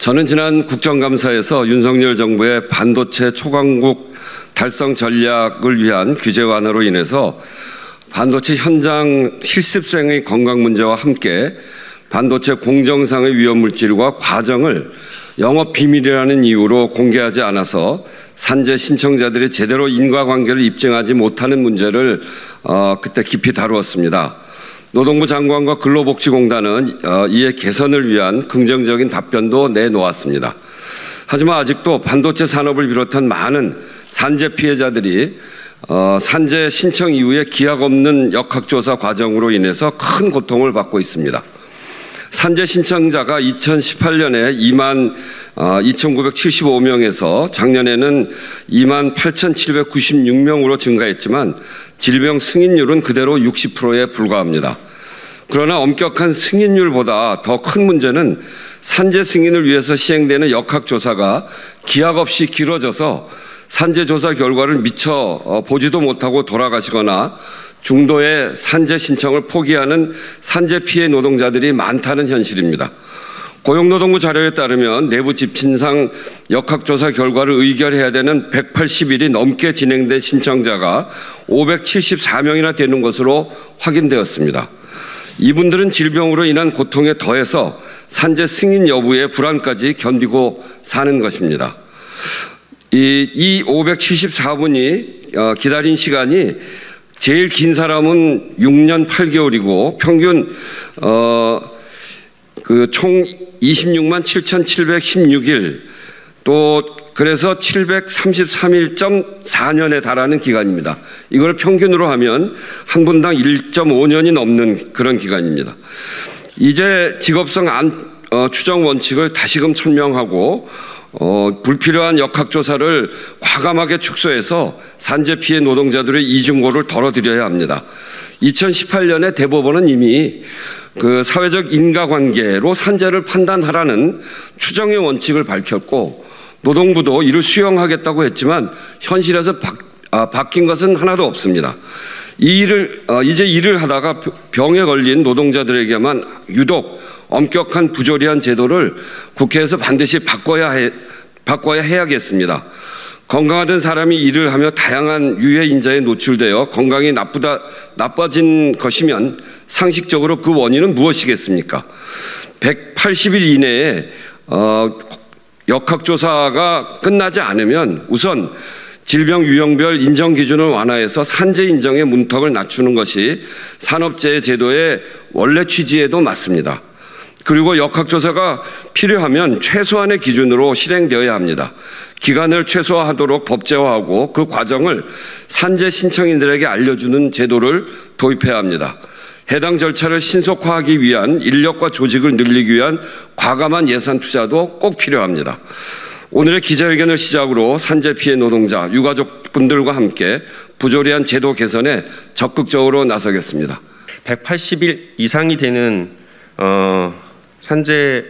저는 지난 국정감사에서 윤석열 정부의 반도체 초강국 달성 전략을 위한 규제 완화로 인해서 반도체 현장 실습생의 건강 문제와 함께 반도체 공정상의 위험 물질과 과정을 영업 비밀이라는 이유로 공개하지 않아서 산재 신청자들이 제대로 인과관계를 입증하지 못하는 문제를 그때 깊이 다루었습니다. 노동부 장관과 근로복지공단은 이에 개선을 위한 긍정적인 답변도 내놓았습니다. 하지만 아직도 반도체 산업을 비롯한 많은 산재 피해자들이 산재 신청 이후에 기약 없는 역학조사 과정으로 인해서 큰 고통을 받고 있습니다. 산재 신청자가 2018년에 22,975명에서 작년에는 28,796명으로 증가했지만 질병 승인율은 그대로 60%에 불과합니다. 그러나 엄격한 승인율보다 더 큰 문제는 산재 승인을 위해서 시행되는 역학조사가 기약 없이 길어져서 산재 조사 결과를 미처 보지도 못하고 돌아가시거나 중도의 산재 신청을 포기하는 산재 피해 노동자들이 많다는 현실입니다. 고용노동부 자료에 따르면 내부 집신상 역학조사 결과를 의결해야 되는 180일이 넘게 진행된 신청자가 574명이나 되는 것으로 확인되었습니다. 이분들은 질병으로 인한 고통에 더해서 산재 승인 여부의 불안까지 견디고 사는 것입니다. 이 574분이 기다린 시간이 제일 긴 사람은 6년 8개월이고 평균 총 26만 7,716일 또 그래서 733일.4년에 달하는 기간입니다. 이걸 평균으로 하면 한 분당 1.5년이 넘는 그런 기간입니다. 이제 직업성 추정 원칙을 다시금 천명하고 불필요한 역학조사를 과감하게 축소해서 산재 피해 노동자들의 이중고를 덜어드려야 합니다. 2018년에 대법원은 이미 사회적 인과관계로 산재를 판단하라는 추정의 원칙을 밝혔고 노동부도 이를 수용하겠다고 했지만 현실에서 바뀐 것은 하나도 없습니다. 이제 일을 하다가 병에 걸린 노동자들에게만 유독 엄격한 부조리한 제도를 국회에서 반드시 바꿔야 해야겠습니다. 건강하던 사람이 일을 하며 다양한 유해 인자에 노출되어 건강이 나빠진 것이면 상식적으로 그 원인은 무엇이겠습니까? 180일 이내에 역학조사가 끝나지 않으면 우선 질병 유형별 인정 기준을 완화해서 산재 인정의 문턱을 낮추는 것이 산업재해 제도의 원래 취지에도 맞습니다. 그리고 역학조사가 필요하면 최소한의 기준으로 실행되어야 합니다. 기간을 최소화하도록 법제화하고 그 과정을 산재 신청인들에게 알려주는 제도를 도입해야 합니다. 해당 절차를 신속화하기 위한 인력과 조직을 늘리기 위한 과감한 예산 투자도 꼭 필요합니다. 오늘의 기자회견을 시작으로 산재 피해 노동자, 유가족분들과 함께 부조리한 제도 개선에 적극적으로 나서겠습니다. 180일 이상이 되는 산재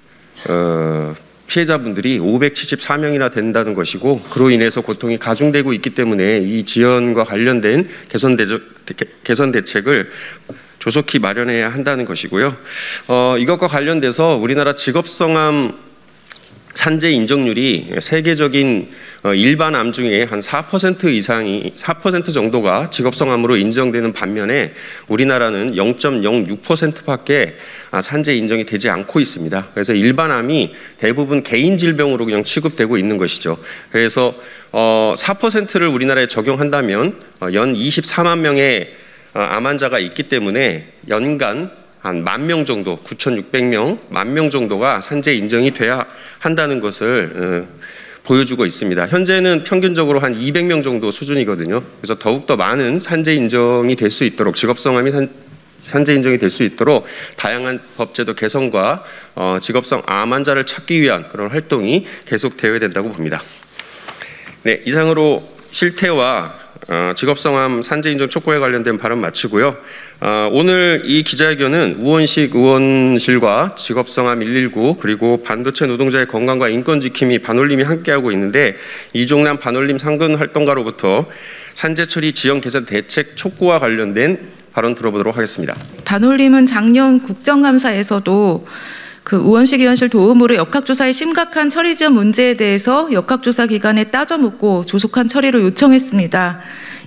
피해자분들이 574명이나 된다는 것이고 그로 인해서 고통이 가중되고 있기 때문에 이 지연과 관련된 개선 대책을 조속히 마련해야 한다는 것이고요. 이것과 관련돼서 우리나라 직업성암 산재 인정률이 세계적인 일반 암 중에 한 4% 이상이 4% 정도가 직업성암으로 인정되는 반면에 우리나라는 0.06%밖에 산재 인정이 되지 않고 있습니다. 그래서 일반 암이 대부분 개인 질병으로 그냥 취급되고 있는 것이죠. 그래서 4%를 우리나라에 적용한다면 연 24만 명의 암 환자가 있기 때문에 연간 한 10,000명 정도, 9,600명, 10,000명 정도가 산재 인정이 돼야 한다는 것을 보여주고 있습니다. 현재는 평균적으로 한 200명 정도 수준이거든요. 그래서 더욱더 많은 산재 인정이 될 수 있도록 직업성암이 산재 인정이 될 수 있도록 다양한 법제도 개선과 직업성 암 환자를 찾기 위한 그런 활동이 계속되어야 된다고 봅니다. 네, 이상으로 실태와 직업성암 산재 인정 촉구에 관련된 발언 마치고요. 오늘 이 기자회견은 우원식 의원실과 직업성암 119 그리고 반도체 노동자의 건강과 인권 지킴이 반올림이 함께하고 있는데 이종남 반올림 상근 활동가로부터 산재 처리 지연 개선 대책 촉구와 관련된 발언 들어보도록 하겠습니다. 반올림은 작년 국정감사에서도 우원식 의원실 도움으로 역학조사의 심각한 처리 지연 문제에 대해서 역학조사 기관에 따져묻고 조속한 처리를 요청했습니다.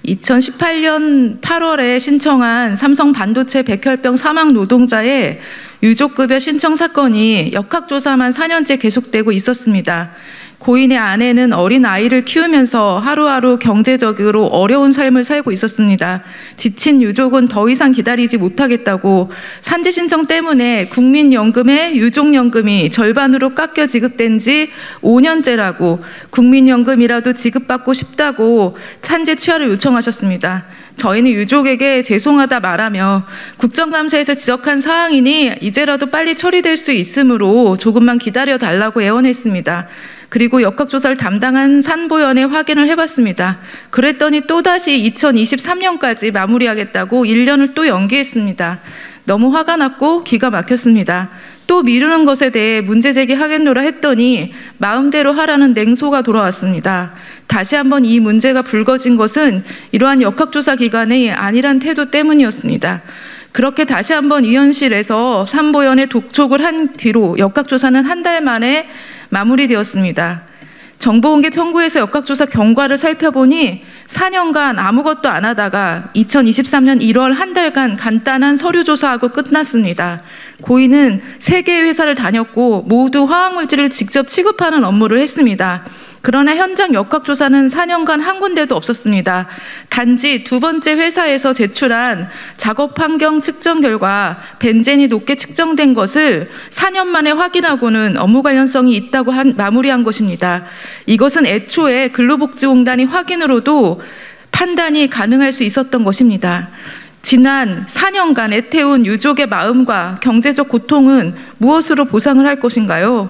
2018년 8월에 신청한 삼성 반도체 백혈병 사망 노동자의 유족급여 신청 사건이 역학조사만 4년째 계속되고 있었습니다. 고인의 아내는 어린 아이를 키우면서 하루하루 경제적으로 어려운 삶을 살고 있었습니다. 지친 유족은 더 이상 기다리지 못하겠다고 산재 신청 때문에 국민연금의 유족연금이 절반으로 깎여 지급된 지 5년째라고 국민연금이라도 지급받고 싶다고 산재 취하를 요청하셨습니다. 저희는 유족에게 죄송하다 말하며 국정감사에서 지적한 사항이니 이제라도 빨리 처리될 수 있으므로 조금만 기다려달라고 애원했습니다. 그리고 역학조사를 담당한 산보연에 확인을 해봤습니다. 그랬더니 또다시 2023년까지 마무리하겠다고 1년을 또 연기했습니다. 너무 화가 났고 기가 막혔습니다. 또 미루는 것에 대해 문제 제기하겠노라 했더니 마음대로 하라는 냉소가 돌아왔습니다. 다시 한번 이 문제가 불거진 것은 이러한 역학조사 기관이 아니란 태도 때문이었습니다. 그렇게 다시 한번 위원실에서 산보연에 독촉을 한 뒤로 역학조사는 한 달 만에 마무리되었습니다. 정보공개 청구에서 역학조사 경과를 살펴보니 4년간 아무것도 안 하다가 2023년 1월 한 달간 간단한 서류 조사하고 끝났습니다. 고인은 3개의 회사를 다녔고 모두 화학물질을 직접 취급하는 업무를 했습니다. 그러나 현장 역학조사는 4년간 한 군데도 없었습니다. 단지 2번째 회사에서 제출한 작업 환경 측정 결과 벤젠이 높게 측정된 것을 4년 만에 확인하고는 업무 관련성이 있다고 마무리한 것입니다. 이것은 애초에 근로복지공단이 확인으로도 판단이 가능할 수 있었던 것입니다. 지난 4년간 애태운 유족의 마음과 경제적 고통은 무엇으로 보상을 할 것인가요?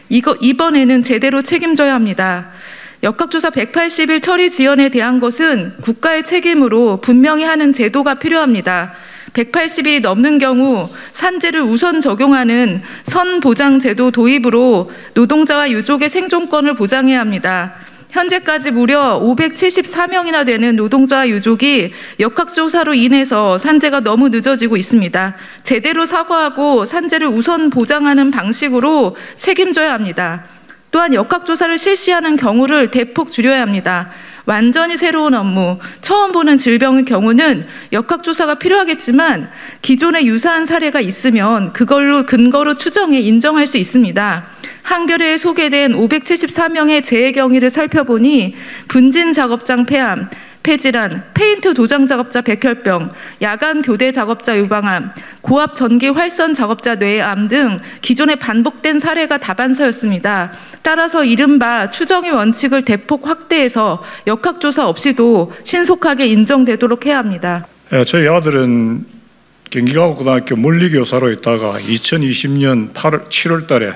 이번에는 제대로 책임져야 합니다. 역학조사 180일 처리 지연에 대한 것은 국가의 책임으로 분명히 하는 제도가 필요합니다. 180일이 넘는 경우 산재를 우선 적용하는 선보장제도 도입으로 노동자와 유족의 생존권을 보장해야 합니다. 현재까지 무려 574명이나 되는 노동자와 유족이 역학조사로 인해서 산재가 너무 늦어지고 있습니다. 제대로 사과하고 산재를 우선 보장하는 방식으로 책임져야 합니다. 또한 역학조사를 실시하는 경우를 대폭 줄여야 합니다. 완전히 새로운 업무, 처음 보는 질병의 경우는 역학조사가 필요하겠지만 기존에 유사한 사례가 있으면 그걸로 근거로 추정해 인정할 수 있습니다. 한겨레에 소개된 574명의 재해 경위를 살펴보니 분진 작업장 폐암, 폐질환, 페인트 도장 작업자 백혈병, 야간 교대 작업자 유방암, 고압 전기 활선 작업자 뇌암 등 기존에 반복된 사례가 다반사였습니다. 따라서 이른바 추정의 원칙을 대폭 확대해서 역학조사 없이도 신속하게 인정되도록 해야 합니다. 저희 아들은 경기과학고등학교 물리교사로 있다가 2020년 7월 달에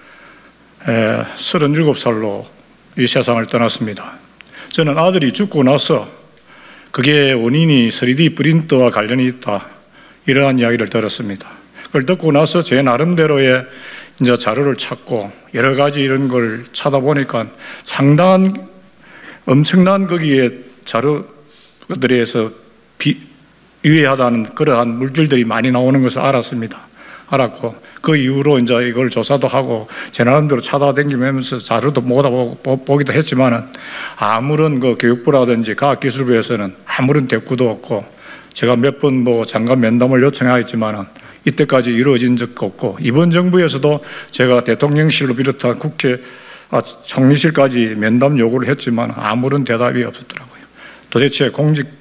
37살로 이 세상을 떠났습니다. 저는 아들이 죽고 나서 그게 원인이 3D 프린터와 관련이 있다, 이러한 이야기를 들었습니다. 그걸 듣고 나서 제 나름대로의 이제 자료를 찾고 여러 가지 이런 걸 찾아보니까 상당한 엄청난 거기에 자료들에서 유해하다는 그러한 물질들이 많이 나오는 것을 알았고 그 이후로 이제 이걸 조사도 하고 제 나름대로 찾아다니면서 자료도 보기도 했지만은 아무런 그 교육부라든지 과학기술부에서는 아무런 대꾸도 없고 제가 몇 번 장관 면담을 요청하였지만은 이때까지 이루어진 적 없고 이번 정부에서도 제가 대통령실로 비롯한 국회 총리실까지 면담 요구를 했지만 아무런 대답이 없었더라고요. 도대체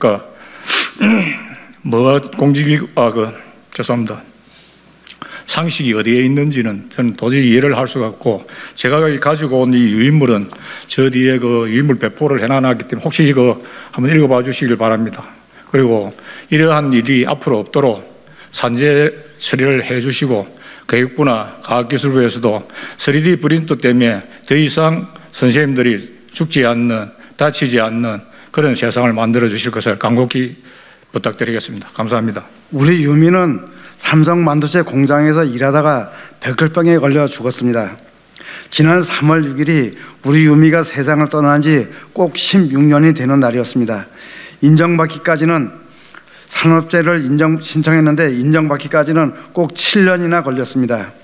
죄송합니다. 상식이 어디에 있는지는 저는 도저히 이해를 할 수가 없고, 제가 가지고 온 이 유인물은 저 뒤에 그 유인물 배포를 해놔놨기 때문에 혹시 이거 한번 읽어봐 주시길 바랍니다. 그리고 이러한 일이 앞으로 없도록 산재 처리를 해 주시고 교육부나 과학기술부에서도 3D 프린터 때문에 더 이상 선생님들이 죽지 않는, 다치지 않는 그런 세상을 만들어 주실 것을 간곡히 부탁드리겠습니다. 감사합니다. 우리 유미는 삼성 반도체 공장에서 일하다가 백혈병에 걸려 죽었습니다. 지난 3월 6일이 우리 유미가 세상을 떠난 지 꼭 16년이 되는 날이었습니다. 인정받기까지는 산업재해를 신청했는데 인정받기까지는 꼭 7년이나 걸렸습니다.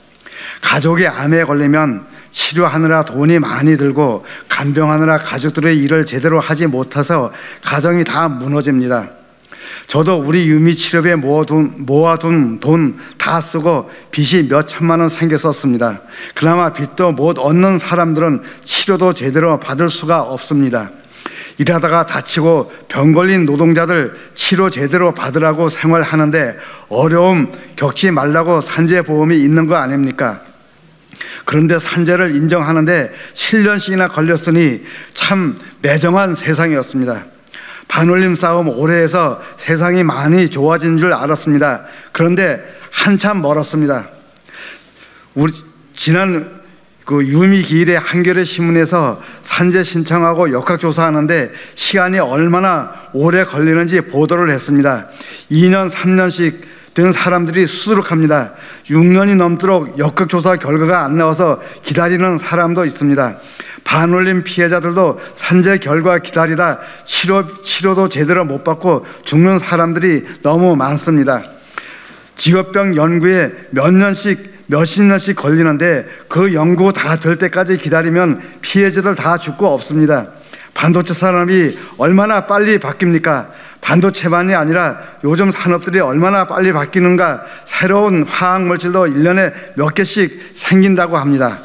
가족이 암에 걸리면 치료하느라 돈이 많이 들고 간병하느라 가족들의 일을 제대로 하지 못해서 가정이 다 무너집니다. 저도 우리 유미 치료비에 모아둔 돈 다 쓰고 빚이 몇 천만 원 생겼었습니다. 그나마 빚도 못 얻는 사람들은 치료도 제대로 받을 수가 없습니다. 일하다가 다치고 병 걸린 노동자들 치료 제대로 받으라고 생활하는데 어려움 겪지 말라고 산재보험이 있는 거 아닙니까? 그런데 산재를 인정하는데 7년씩이나 걸렸으니 참 매정한 세상이었습니다. 반올림 싸움 오래 해서 세상이 많이 좋아진 줄 알았습니다. 그런데 한참 멀었습니다. 우리 지난 유미 기일의 한겨레 신문에서 산재 신청하고 역학조사하는데 시간이 얼마나 오래 걸리는지 보도를 했습니다. 2년, 3년씩 된 사람들이 수두룩합니다. 6년이 넘도록 역학조사 결과가 안 나와서 기다리는 사람도 있습니다. 반올림 피해자들도 산재 결과 기다리다 치료도 제대로 못 받고 죽는 사람들이 너무 많습니다. 직업병 연구에 몇십 년씩 걸리는데 그 연구 다 될 때까지 기다리면 피해자들 다 죽고 없습니다. 반도체 산업이 얼마나 빨리 바뀝니까? 반도체만이 아니라 요즘 산업들이 얼마나 빨리 바뀌는가. 새로운 화학물질도 1년에 몇 개씩 생긴다고 합니다.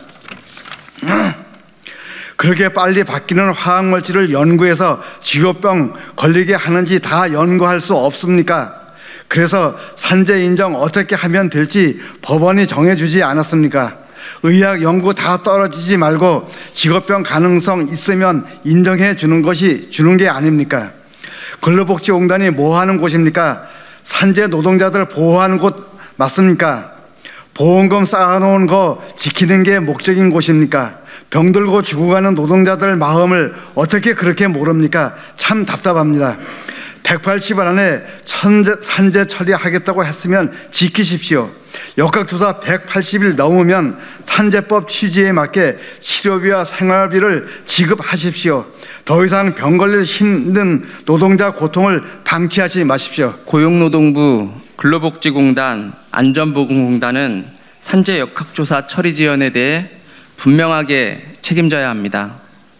그렇게 빨리 바뀌는 화학물질을 연구해서 직업병 걸리게 하는지 다 연구할 수 없습니까? 그래서 산재 인정 어떻게 하면 될지 법원이 정해주지 않았습니까? 의학 연구 다 떨어지지 말고 직업병 가능성 있으면 인정해 주는 게 아닙니까? 근로복지공단이 뭐 하는 곳입니까? 산재 노동자들 보호하는 곳 맞습니까? 보험금 쌓아놓은 거 지키는 게 목적인 곳입니까? 병들고 죽어가는 노동자들 마음을 어떻게 그렇게 모릅니까? 참 답답합니다. 180일 안에 산재 처리하겠다고 했으면 지키십시오. 역학조사 180일 넘으면 산재법 취지에 맞게 치료비와 생활비를 지급하십시오. 더 이상 병 걸릴 힘든 노동자 고통을 방치하지 마십시오. 고용노동부, 근로복지공단, 안전보건공단은 산재 역학조사 처리 지연에 대해 분명하게 책임져야 합니다.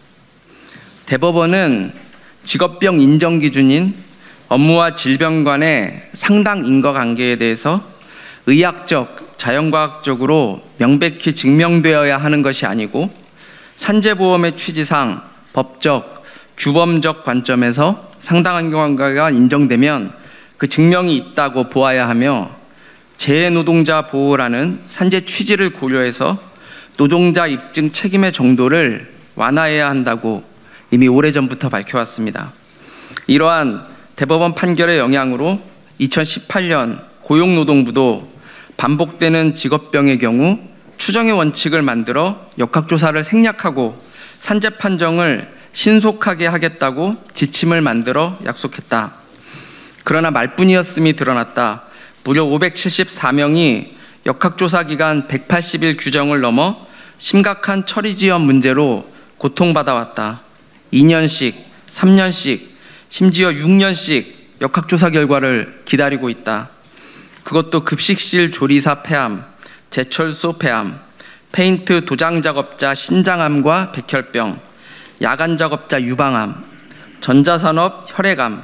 대법원은 직업병 인정 기준인 업무와 질병 간의 상당 인과관계에 대해서 의학적, 자연과학적으로 명백히 증명되어야 하는 것이 아니고 산재보험의 취지상 법적, 규범적 관점에서 상당한 인과관계가 인정되면 그 증명이 있다고 보아야 하며 재해노동자 보호라는 산재 취지를 고려해서 노동자 입증 책임의 정도를 완화해야 한다고 이미 오래전부터 밝혀왔습니다. 이러한 대법원 판결의 영향으로 2018년 고용노동부도 반복되는 직업병의 경우 추정의 원칙을 만들어 역학조사를 생략하고 산재 판정을 신속하게 하겠다고 지침을 만들어 약속했다. 그러나 말뿐이었음이 드러났다. 무려 574명이 역학조사 기간 180일 규정을 넘어 심각한 처리 지연 문제로 고통받아왔다. 2년씩, 3년씩, 심지어 6년씩 역학조사 결과를 기다리고 있다. 그것도 급식실 조리사 폐암, 제철소 폐암, 페인트 도장 작업자 신장암과 백혈병, 야간 작업자 유방암, 전자산업 혈액암,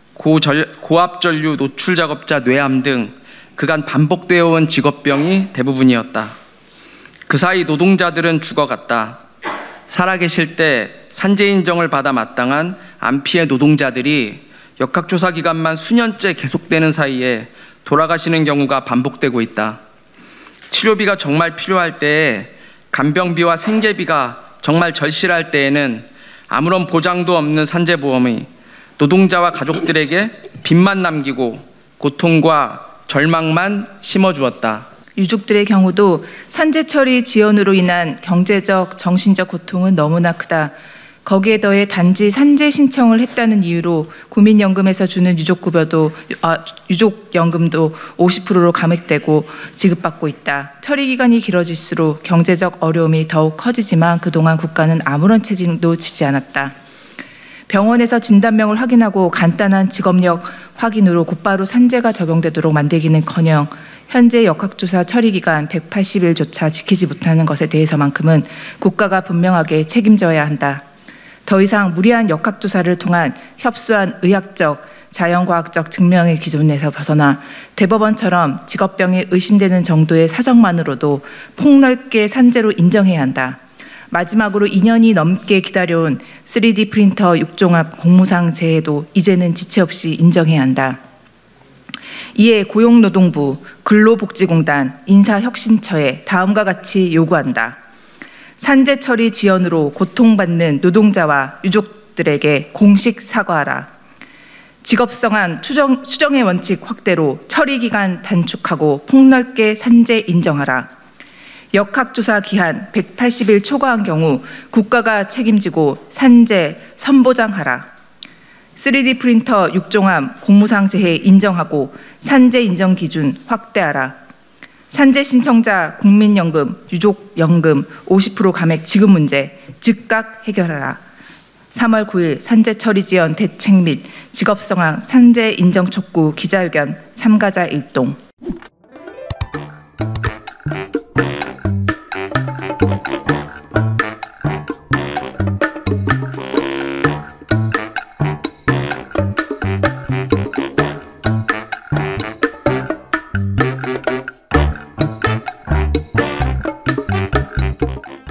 고압전류 노출 작업자 뇌암 등 그간 반복되어 온 직업병이 대부분이었다. 그 사이 노동자들은 죽어갔다. 살아계실 때 산재 인정을 받아 마땅한 암 피해 노동자들이 역학조사 기간만 수년째 계속되는 사이에 돌아가시는 경우가 반복되고 있다. 치료비가 정말 필요할 때에 간병비와 생계비가 정말 절실할 때에는 아무런 보장도 없는 산재보험이 노동자와 가족들에게 빚만 남기고 고통과 절망만 심어주었다. 유족들의 경우도 산재 처리 지연으로 인한 경제적, 정신적 고통은 너무나 크다. 거기에 더해 단지 산재 신청을 했다는 이유로 국민연금에서 주는 유족연금도 50%로 감액되고 지급받고 있다. 처리 기간이 길어질수록 경제적 어려움이 더욱 커지지만 그동안 국가는 아무런 책임도 지지 않았다. 병원에서 진단명을 확인하고 간단한 직업력 확인으로 곧바로 산재가 적용되도록 만들기는커녕 현재 역학조사 처리기간 180일조차 지키지 못하는 것에 대해서만큼은 국가가 분명하게 책임져야 한다. 더 이상 무리한 역학조사를 통한 협소한 의학적, 자연과학적 증명의 기준에서 벗어나 대법원처럼 직업병이 의심되는 정도의 사정만으로도 폭넓게 산재로 인정해야 한다. 마지막으로 2년이 넘게 기다려온 3D 프린터 6종합 공무상 재해도 이제는 지체 없이 인정해야 한다. 이에 고용노동부, 근로복지공단, 인사혁신처에 다음과 같이 요구한다. 산재 처리 지연으로 고통받는 노동자와 유족들에게 공식 사과하라. 직업성한 추정의 원칙 확대로 처리기간 단축하고 폭넓게 산재 인정하라. 역학조사 기한 180일 초과한 경우 국가가 책임지고 산재 선보장하라. 3D 프린터 6종합 공무상 재해 인정하고 산재 인정 기준 확대하라. 산재 신청자 국민연금, 유족연금 50% 감액 지급 문제 즉각 해결하라. 3월 9일 산재 처리 지연 대책 및 직업성황 산재 인정 촉구 기자회견 참가자 일동.